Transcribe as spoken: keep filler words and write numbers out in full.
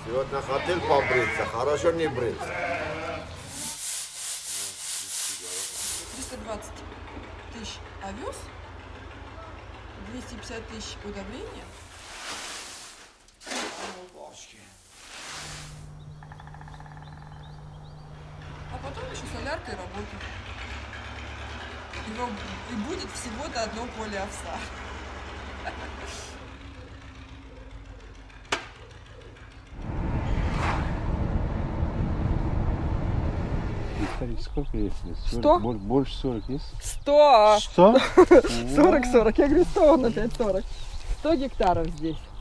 Сегодня хотел побриться, хорошо не бриться. триста двадцать тысяч овес, двести пятьдесят тысяч удобрения. А потом еще солярка и работа. И будет всего-то одно поле овса. Сколько есть? Сто? Больше сорок есть? Сто! Сто? Сорок, сорок. Я говорю, сто, он опять сорок. Сто гектаров здесь.